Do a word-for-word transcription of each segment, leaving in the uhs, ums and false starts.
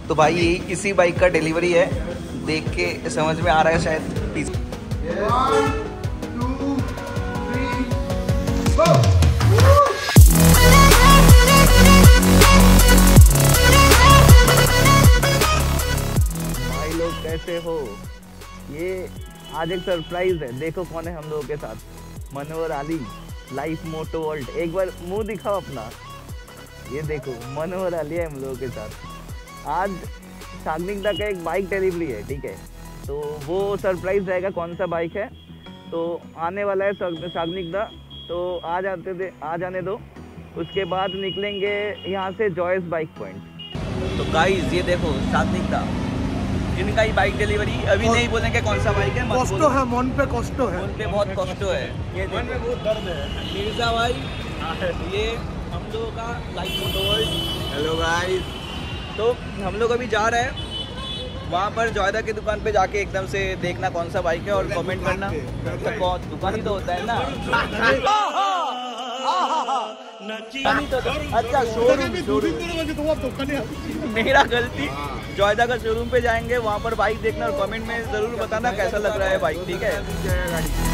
तो भाई यही इसी बाइक का डिलीवरी है, देख के समझ में आ रहा है शायद। One, two, three, go! भाई लोग कैसे हो? ये आज एक सरप्राइज है, देखो कौन है हम लोगों के साथ। Manohar Ali, life moto world. एक बार मुंह दिखाओ अपना। ये देखो मनोहर अली है हम लोगों के साथ। आज सागनिकदा का एक बाइक डिलीवरी है, ठीक है, तो वो सरप्राइज रहेगा कौन सा बाइक है। तो आने वाला है सागनिकदा, तो आ जाते थे आ जाने दो, उसके बाद निकलेंगे यहाँ से जॉयस बाइक पॉइंट। तो गाइस ये देखो सागनिकदा, इनका ही बाइक डिलीवरी। अभी नहीं बोलेंगे कौन सा बाइक है, कॉस्टो है, मन पे कॉस्टो है, मन पे बहुत कॉस्टो है। ये मन में बहुत दर्द है। मिर्जा भाई, ये हम लोगों का life moto world. Hello guys, तो हम लोग अभी जा रहे हैं वहाँ पर जॉयदा की दुकान पे जाके एकदम से देखना कौन सा बाइक है और कमेंट करना। तो कौन दुकान ही तो होता है ना। तो, अच्छा शोरूम, शोरूम मेरा गलती। जॉयदा का शोरूम पे जाएंगे, वहाँ पर बाइक देखना और कमेंट में ज़रूर बताना कैसा लग रहा है बाइक, ठीक है।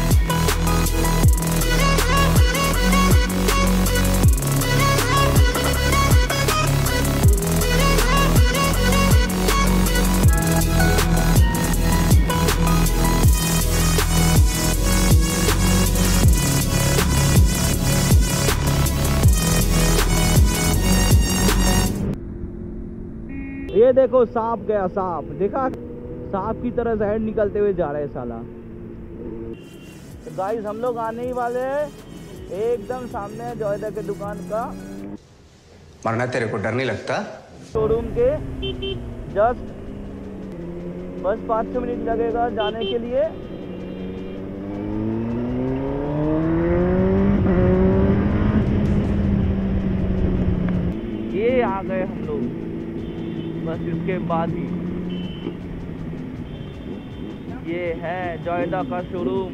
ये देखो सांप गया, सांप देखा, सांप की तरह जहर निकलते हुए जा रहा है साला। तो गाइस हम लोग आने ही वाले हैं, एकदम सामने है जॉयदा के दुकान का। मरना तेरे को डर नहीं लगता? शोरूम के जस्ट बस पाँच छः मिनट लगेगा जाने के लिए। ये आ गए हम लोग, बस इसके बाद ही ये है जॉयदा का शोरूम।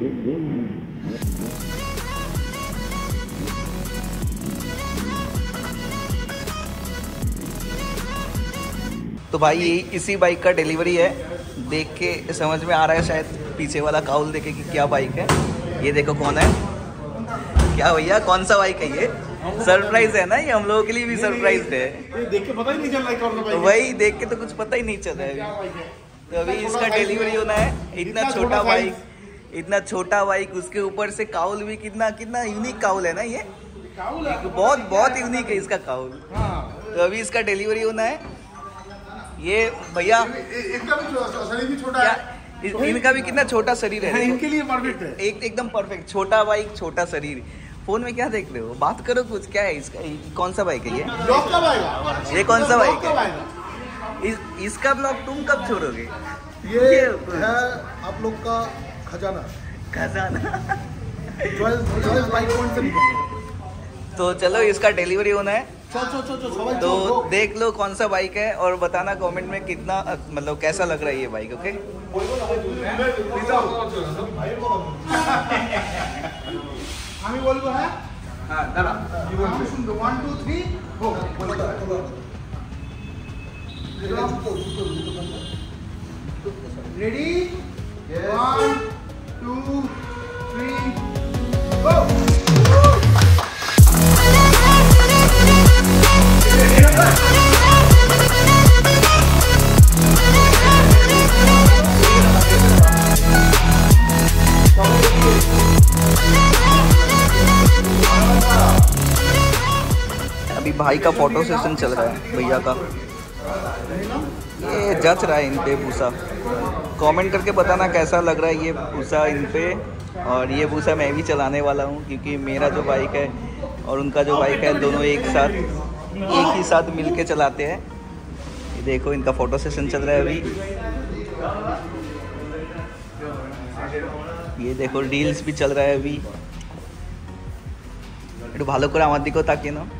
तो भाई यही इसी बाइक का डिलीवरी है, देख के समझ में आ रहा है शायद। पीछे वाला काउल देखे कि क्या बाइक है। ये देखो कौन है, क्या भैया कौन सा बाइक है? ये सरप्राइज है ना, ये हम लोगों के लिए भी सरप्राइज है। ये देख के पता ही नहीं चल रहा है कौन सा बाइक है। वही देख के तो कुछ पता ही नहीं चल रहा है। तो अभी इसका डिलीवरी होना है। इतना छोटा बाइक, इतना छोटा बाइक, उसके ऊपर से काउल भी कितना कितना यूनिक काउल है ना। ये बहुत बहुत यूनिक है इसका काउल। तो अभी इसका डिलीवरी होना है। ये भैया इनका भी शरीर भी छोटा है, इनका भी कितना छोटा शरीर है, इनके लिए परफेक्ट है। एक एकदम परफेक्ट, छोटा बाइक छोटा शरीर। फोन में क्या देख रहे हो, बात करो कुछ। क्या है इसका, कौन सा बाइक है ये? ब्लॉग कब आएगा? ये कौन सा बाइक है? इस, इसका ब्लॉग तुम कब छोड़ोगे? ये, ये है आप लोग का खजाना, खजाना। जॉयस बाइक पॉइंट से निकलेगा। तो चलो इसका डिलीवरी होना है, चल चल चल चल सवाल तो देख लो कौन सा बाइक है और बताना कमेंट में कितना मतलब कैसा लग रहा है ये बाइक। ओके আমি বলবো হ্যাঁ হ্যাঁ দাঁড়া কি বলবো শুনবে one two three go ready one two three go। अभी भाई का फोटो सेशन चल रहा है, भैया का। ये जच रहा है इन पे भूसा। कमेंट करके बताना कैसा लग रहा है ये भूसा इन पे। और ये भूसा मैं भी चलाने वाला हूँ, क्योंकि मेरा जो बाइक है और उनका जो बाइक है दोनों एक साथ एक ही साथ मिल के चलाते हैं। ये देखो इनका फोटो सेशन चल रहा है अभी। ये देखो रील्स भी चल रहा है अभी। একটু ভালো করে আমার দিকেও তাকিয়ে নাও।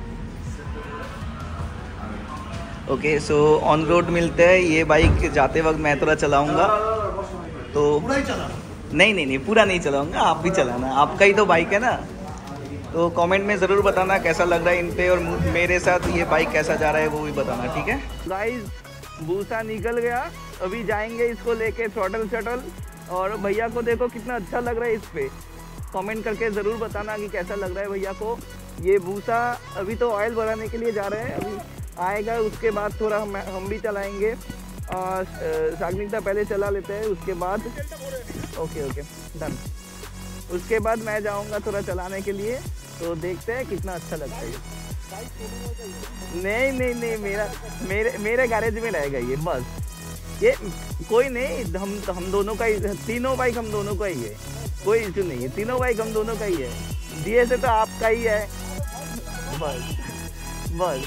ओके सो ऑन रोड मिलते हैं। ये बाइक जाते वक्त मैं थोड़ा चलाऊंगा, तो पूरा ही चला? नहीं नहीं नहीं पूरा नहीं चलाऊंगा, आप भी चलाना, आपका ही तो बाइक है ना। तो कमेंट में ज़रूर बताना कैसा लग रहा है इन पे, और मेरे साथ ये बाइक कैसा जा रहा है वो भी बताना, ठीक है गाइस। भूसा निकल गया। अभी जाएंगे इसको लेके थ्रॉटल शटल। और भैया को देखो कितना अच्छा लग रहा है इस पे। कमेंट करके ज़रूर बताना कि कैसा लग रहा है भैया को ये भूसा। अभी तो ऑयल भराने के लिए जा रहे हैं, अभी आएगा उसके बाद थोड़ा हम हम भी चलाएंगे। सागनिकता पहले चला लेते हैं, उसके बाद ओके ओके डन। उसके बाद मैं जाऊंगा थोड़ा चलाने के लिए, तो देखते हैं कितना अच्छा लगता है। नहीं नहीं नहीं मेरा मेरे मेरे गैरेज में रहेगा ये बस। ये कोई नहीं, हम हम दोनों का ही, तीनों बाइक हम दोनों का ही है, कोई इशू नहीं है। तीनों बाइक हम दोनों का ही है। दिए से तो आपका ही है बस बस।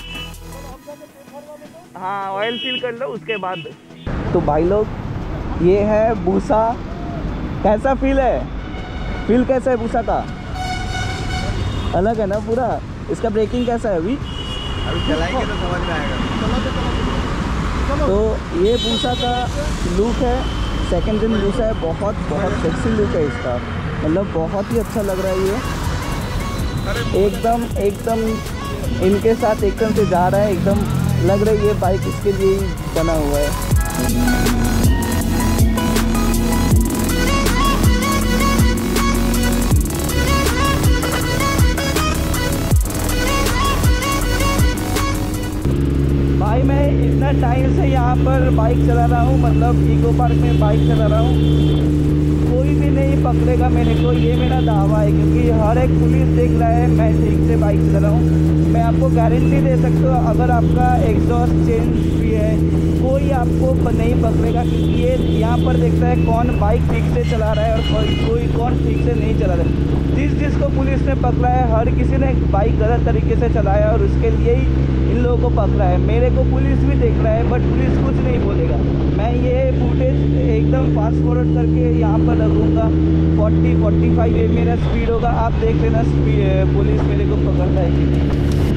हाँ ऑयल फिल कर लो उसके बाद। तो भाई लोग ये है भूसा। कैसा फील है? फील कैसा है भूसा का? अलग है ना पूरा। इसका ब्रेकिंग कैसा है? अभी अभी चलाएंगे तो समझ में आएगा। तो ये भूसा का लुक है, सेकंड जिन भूसा है। बहुत बहुत सेक्सी लुक है इसका, मतलब बहुत ही अच्छा लग रहा है ये। एकदम एकदम इनके साथ एकदम से जा रहा है, एकदम लग रहा है ये बाइक इसके लिए ही बना हुआ है। भाई मैं इतना टाइम से यहाँ पर बाइक चला रहा हूँ, मतलब इको पार्क में बाइक चला रहा हूँ, कोई भी नहीं पकड़ेगा मेरे को, ये मेरा दावा है। क्योंकि हर एक पुलिस देख रहा है मैं ठीक से बाइक चला रहा हूँ। मैं आपको गारंटी दे सकता हूँ, अगर आपका एग्जॉस्ट चेंज भी है कोई आपको नहीं पकड़ेगा। क्योंकि ये यहाँ पर देखता है कौन बाइक ठीक से चला रहा है और कोई कोई कौन ठीक से नहीं चला रहा है। जिस जिसको पुलिस ने पकड़ा है हर किसी ने बाइक गलत तरीके से चलाया और उसके लिए ही इन लोगों को पकड़ा है। मेरे को पुलिस भी देख रहा है बट पुलिस कुछ नहीं बोलेगा। मैं ये फुटेज एकदम फास्ट फॉरवर्ड करके यहाँ पर रखूँगा। फोर्टी फोर्टी फाइव ये मेरा स्पीड होगा, आप देख लेना पुलिस मेरे को पकड़ता है कि नहीं।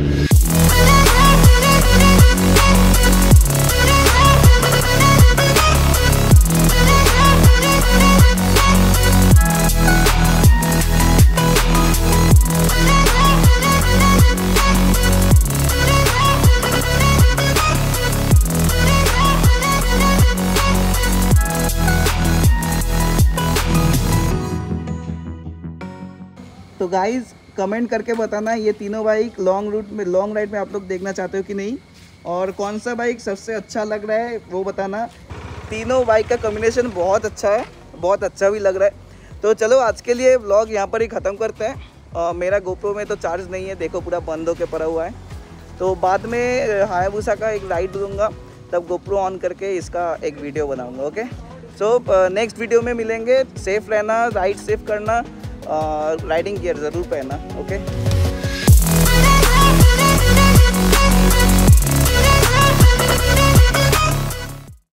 तो गाइज़ कमेंट करके बताना ये तीनों बाइक लॉन्ग रूट में लॉन्ग राइड में आप लोग देखना चाहते हो कि नहीं, और कौन सा बाइक सबसे अच्छा लग रहा है वो बताना। तीनों बाइक का कॉम्बिनेशन बहुत अच्छा है, बहुत अच्छा भी लग रहा है। तो चलो आज के लिए व्लॉग यहाँ पर ही ख़त्म करते हैं। और मेरा गोप्रो में तो चार्ज नहीं है, देखो पूरा बंद होकर पड़ा हुआ है। तो बाद में हायाबुसा का एक राइड दूंगा, तब गोप्रो ऑन करके इसका एक वीडियो बनाऊँगा। ओके, सो नेक्स्ट वीडियो में मिलेंगे। सेफ़ रहना, राइड सेफ करना, राइडिंग गियर ज़रूर पहनना। ओके।